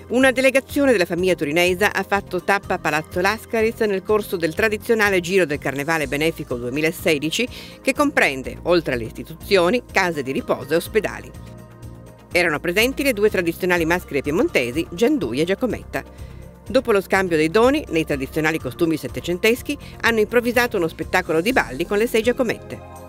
Una delegazione della famiglia torinese ha fatto tappa a Palazzo Lascaris nel corso del tradizionale Giro del Carnevale Benefico 2016 che comprende, oltre alle istituzioni, case di riposo e ospedali. Erano presenti le due tradizionali maschere piemontesi, Gianduia e Giacometta. Dopo lo scambio dei doni, nei tradizionali costumi settecenteschi, hanno improvvisato uno spettacolo di balli con le 6 Giacomette.